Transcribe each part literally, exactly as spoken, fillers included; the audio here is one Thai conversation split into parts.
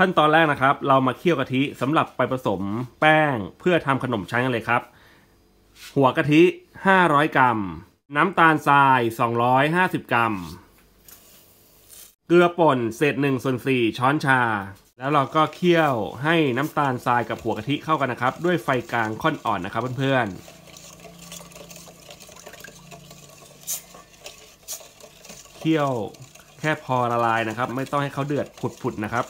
ขั้นตอนแรกนะครับเรามาเคี่ยวกะทิสำหรับไปผสมแป้งเพื่อทำขนมชั้นกันเลยครับหัวกะทิห้าร้อยกรัมน้ำตาลทรายสองร้อยห้าสิบกรัมเกลือป่นเศษหนึ่งส่วนสี่ช้อนชาแล้วเราก็เคี่ยวให้น้ำตาลทรายกับหัวกะทิเข้ากันนะครับด้วยไฟกลางค่อนอ่อนนะครับเพื่อนๆเคี่ยวแค่พอละลายนะครับไม่ต้องให้เขาเดือดผุดๆนะครับ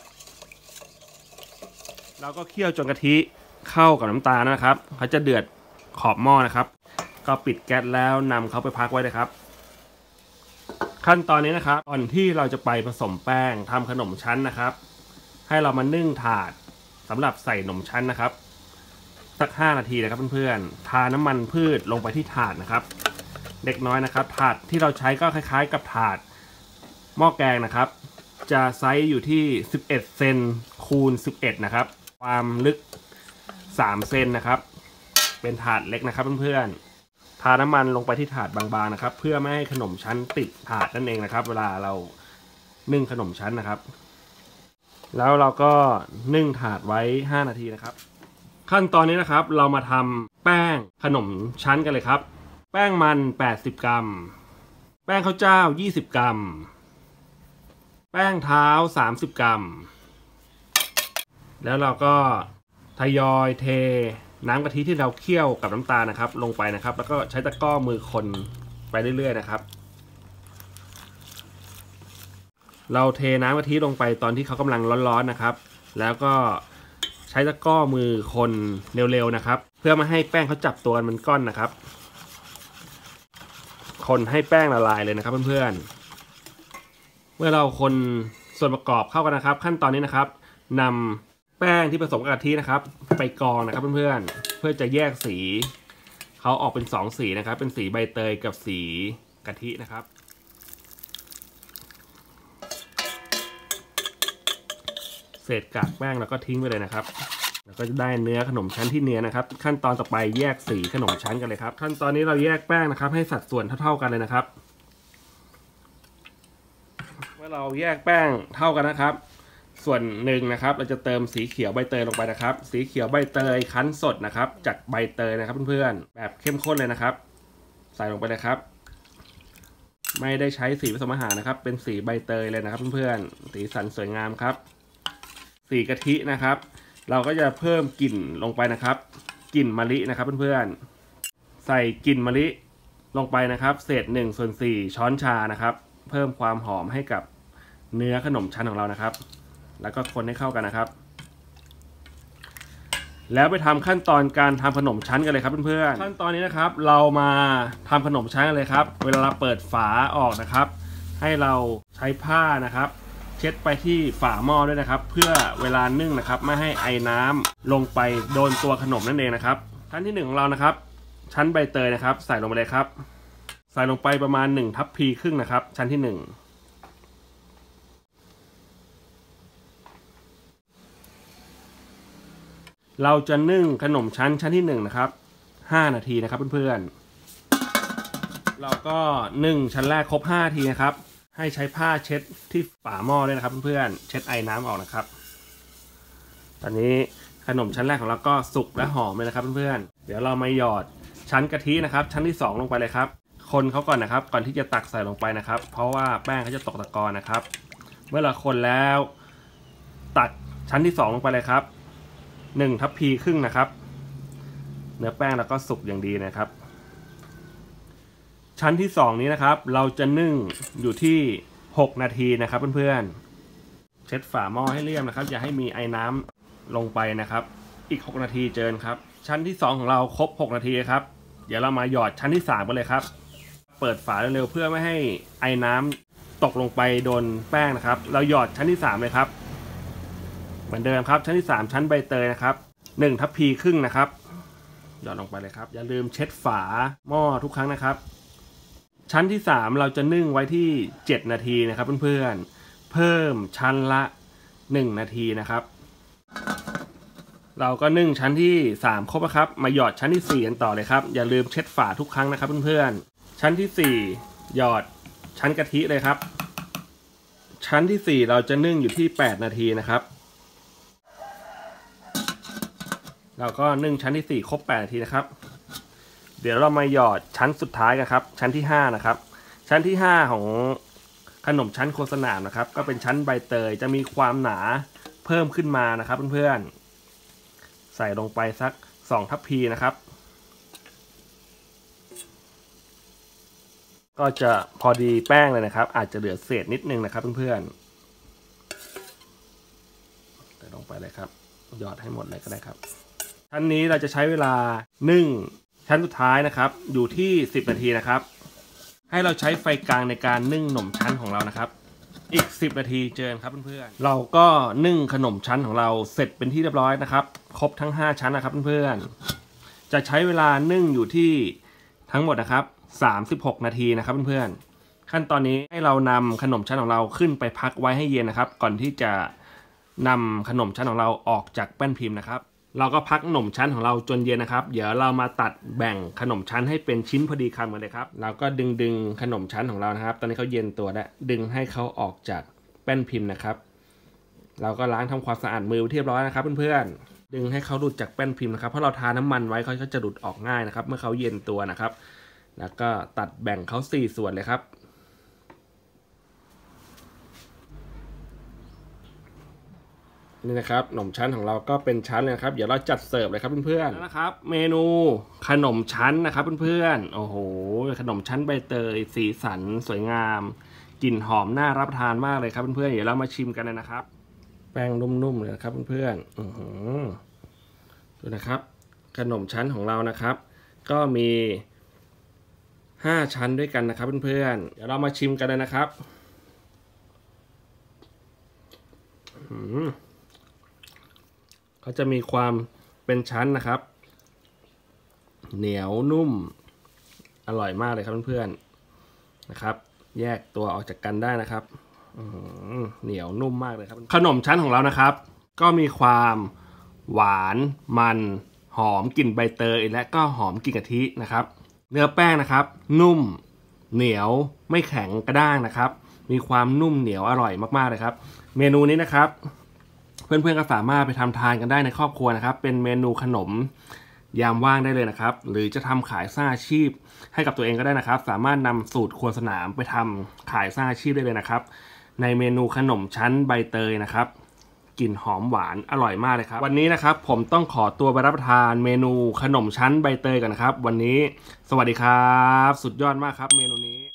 เราก็เคี่ยวจนกะทิเข้ากับน้ำตาลนะครับเขาจะเดือดขอบหม้อนะครับก็ปิดแก๊สแล้วนำเขาไปพักไว้เลยครับขั้นตอนนี้นะครับก่อนที่เราจะไปผสมแป้งทำขนมชั้นนะครับให้เรามานึ่งถาดสำหรับใส่ขนมชั้นนะครับสักห้านาทีนะครับเพื่อนๆทาน้ำมันพืชลงไปที่ถาดนะครับเล็กน้อยนะครับถาดที่เราใช้ก็คล้ายๆกับถาดหม้อแกงนะครับจะไซส์อยู่ที่สิบเอ็ดเซนคูณสิบเอ็ดนะครับความลึกสามเซนนะครับเป็นถาดเล็กนะครับเพื่อนๆทาน้ำมันลงไปที่ถาดบางๆนะครับเพื่อไม่ให้ขนมชั้นติดถาดนั่นเองนะครับเวลาเรานึ่งขนมชั้นนะครับแล้วเราก็นึ่งถาดไว้ห้านาทีนะครับขั้นตอนนี้นะครับเรามาทำแป้งขนมชั้นกันเลยครับแป้งมันแปดสิบกรัมแป้งข้าวเจ้ายี่สิบกรัมแป้งเท้าสามสิบกรัมแล้วเราก็ทยอยเทน้ำกะทิที่เราเคี่ยวกับน้ำตาลนะครับลงไปนะครับแล้วก็ใช้ตะกร้อมือคนไปเรื่อยๆนะครับเราเทน้ำกะทิลงไปตอนที่เขากำลังร้อนๆนะครับแล้วก็ใช้ตะกร้อมือคนเร็วๆนะครับเพื่อไม่ให้แป้งเขาจับตัวกันเป็นก้อนนะครับคนให้แป้งละลายเลยนะครับเพื่อนๆเมื่อเราคนส่วนประกอบเข้ากันนะครับขั้นตอนนี้นะครับนำแป้งที่ผสมกับกะทินะครับไปกรองนะครับเพื่อนๆเพื่อจะแยกสีเขาออกเป็นสองสีนะครับเป็นสีใบเตยกับสีกะทินะครับเศษกากแป้งแล้วก็ทิ้งไปเลยนะครับแล้วก็จะได้เนื้อขนมชั้นที่เนียนนะครับขั้นตอนต่อไปแยกสีขนมชั้นกันเลยครับขั้นตอนนี้เราแยกแป้งนะครับให้สัดส่วนเท่าๆกันเลยนะครับเมื่อเราแยกแป้งเท่ากันนะครับส่วนหนึ่งนะครับเราจะเติมสีเขียวใบเตยลงไปนะครับสีเขียวใบเตยคั้นสดนะครับจากใบเตยนะครับเพื่อนๆแบบเข้มข้นเลยนะครับใส่ลงไปเลยครับไม่ได้ใช้สีผสมอาหารนะครับเป็นสีใบเตยเลยนะครับเพื่อนๆสีสันสวยงามครับสีกะทินะครับเราก็จะเพิ่มกลิ่นลงไปนะครับกลิ่นมะลินะครับเพื่อนๆใส่กลิ่นมะลิลงไปนะครับเศษหนึ่งส่วนสี่ช้อนชานะครับเพิ่มความหอมให้กับเนื้อขนมชั้นของเรานะครับแล้วก็คนให้เข้ากันนะครับแล้วไปทำขั้นตอนการทำขนมชั้นกันเลยครับเพื่อนๆขั้นตอนนี้นะครับเรามาทำขนมชั้นกันเลยครับเวลาเราเปิดฝาออกนะครับให้เราใช้ผ้านะครับเช็ดไปที่ฝาหม้อด้วยนะครับเพื่อเวลานึ่งนะครับไม่ให้ไอน้ำลงไปโดนตัวขนมนั่นเองนะครับชั้นที่หนึ่งของเรานะครับชั้นใบเตยนะครับใส่ลงไปเลยครับใส่ลงไปประมาณหนึ่งทัพพีครึ่งนะครับชั้นที่หนึ่งเราจะนึ่งขนมชั้นชั้นที่หนึ่งนะครับห้านาทีนะครับเพื่อนๆเราก็นึ่งชั้นแรกครบห้านาทีนะครับให้ใช้ผ้าเช็ดที่ฝาหม้อด้วยนะครับเพื่อนๆเช็ดไอน้ำออกนะครับตอนนี้ขนมชั้นแรกของเราก็สุกและหอมเลยนะครับเพื่อนๆเดี๋ยวเรามาหยอดชั้นกะทินะครับชั้นที่สองลงไปเลยครับคนเขาก่อนนะครับก่อนที่จะตักใส่ลงไปนะครับเพราะว่าแป้งเขาจะตกตะกอนนะครับเมื่อเราคนแล้วตักชั้นที่สองลงไปเลยครับหนึ่งทัพพีครึ่งนะครับเนื้อแป้งแล้วก็สุกอย่างดีนะครับชั้นที่สองนี้นะครับเราจะนึ่งอยู่ที่หกนาทีนะครับเพื่อนๆเช็ดฝาหม้อให้เรียบนะครับอย่าให้มีไอน้ำลงไปนะครับอีกหกนาทีเจอครับชั้นที่สองของเราครบหกนาทีครับเดี๋ยวเรามาหยอดชั้นที่สามกันเลยครับเปิดฝาเร็วๆเพื่อไม่ให้ไอน้ำตกลงไปโดนแป้งนะครับเราหยอดชั้นที่สามเลยครับเหมือนเดิมครับชั้นที่สามชั้นใบเตยนะครับหนึ่งทัพพีครึ่งนะครับหยอดลงไปเลยครับอย่าลืมเช็ดฝาหม้อทุกครั้งนะครับชั้นที่สามเราจะนึ่งไว้ที่เจ็ดนาทีนะครับเพื่อนๆเพิ่มชั้นละหนึ่งนาทีนะครับเราก็นึ่งชั้นที่สามครบครับมาหยอดชั้นที่สี่กันต่อเลยครับอย่าลืมเช็ดฝาทุกครั้งนะครับเพื่อนๆชั้นที่สี่หยอดชั้นกะทิเลยครับชั้นที่สี่เราจะนึ่งอยู่ที่แปดนาทีนะครับเราก็นึ่งชั้นที่สี่ครบแปดนาทีนะครับเดี๋ยวเรามาหยอดชั้นสุดท้ายกันครับชั้นที่ห้านะครับชั้นที่ห้าของขนมชั้นโคสนามนะครับก็เป็นชั้นใบเตยจะมีความหนาเพิ่มขึ้นมานะครับเพื่อนๆใส่ลงไปสักสองทัพพีนะครับก็จะพอดีแป้งเลยนะครับอาจจะเหลือเศษนิดนึงนะครับเพื่อนๆใส่ลงไปเลยครับหยอดให้หมดเลยก็ได้ครับชั้นนี้เราจะใช้เวลานึ่งชั้นสุดท้ายนะครับอยู่ที่สิบนาทีนะครับให้เราใช้ไฟกลางในการนึ่งขนมชั้นของเรานะครับอีกสิบนาทีเจอกันครับเพื่อนๆเราก็นึ่งขนมชั้นของเราเสร็จเป็นที่เรียบร้อยนะครับครบทั้งห้าชั้นนะครับเพื่อนๆจะใช้เวลานึ่งอยู่ที่ทั้งหมดนะครับสามสิบหกนาทีนะครับเพื่อนๆขั้นตอนนี้ให้เรานำขนมชั้นของเราขึ้นไปพักไว้ให้เย็นนะครับก่อนที่จะนำขนมชั้นของเราออกจากแป้นพิมพ์นะครับเราก็พักขนมชั้นของเราจนเย็นนะครับเดี๋ยวเรามาตัดแบ่งขนมชั้นให้เป็นชิ้นพอดีคำกันเลยครับเราก็ดึงดึงขนมชั้นของเรานะครับตอนนี้เขาเย็นตัวแล้วดึงให้เขาออกจากแป้นพิมพ์นะครับเราก็ล้างทำความสะอาดมือเรียบร้อยนะครับเพื่อนๆดึงให้เขาหลุดจากแป้นพิมพ์นะครับเพราะเราทาน้ำมันไว้เขาก็จะหลุดออกง่ายนะครับเมื่อเขาเย็นตัวนะครับแล้วก็ตัดแบ่งเขาสี่ส่วนเลยครับนี่นะครับขนมชั้นของเราก็เป็นชั้นเลยครับเดี๋ยวเราจัดเสิร์ฟเลยครับเพื่อนๆนะครับเมนูขนมชั้นนะครับเพื่อนๆโอ้โหขนมชั้นใบเตยสีสันสวยงามกลิ่นหอมน่ารับประทานมากเลยครับเพื่อนๆเดี๋ยวเรามาชิมกันเลยนะครับแป้งนุ่มๆเลยครับเพื่อนๆอือหือดูนะครับขนมชั้นของเรานะครับก็มีห้าชั้นด้วยกันนะครับเพื่อนๆเดี๋ยวเรามาชิมกันเลยนะครับอืมเขาจะมีความเป็นชั้นนะครับเหนียวนุ่มอร่อยมากเลยครับเพื่อนๆนะครับแยกตัวออกจากกันได้นะครับเหนียวนุ่มมากเลยครับขนมชั้นของเรานะครับก็มีความหวานมันหอมกลิ่นใบเตยและก็หอมกลิ่นกะทินะครับเนื้อแป้งนะครับนุ่มเหนียวไม่แข็งกระด้างนะครับมีความนุ่มเหนียวอร่อยมากๆเลยครับเมนูนี้นะครับเพื่อนๆก็สามารถไปทำทานกันได้ในครอบครัวนะครับเป็นเมนูขนมยามว่างได้เลยนะครับหรือจะทำขายสร้างอาชีพให้กับตัวเองก็ได้นะครับสามารถนำสูตรครัวสนามไปทำขายสร้างอาชีพได้เลยนะครับในเมนูขนมชั้นใบเตยนะครับกลิ่นหอมหวานอร่อยมากเลยครับวันนี้นะครับผมต้องขอตัวไปรับประทานเมนูขนมชั้นใบเตยกันนะครับวันนี้สวัสดีครับสุดยอดมากครับเมนูนี้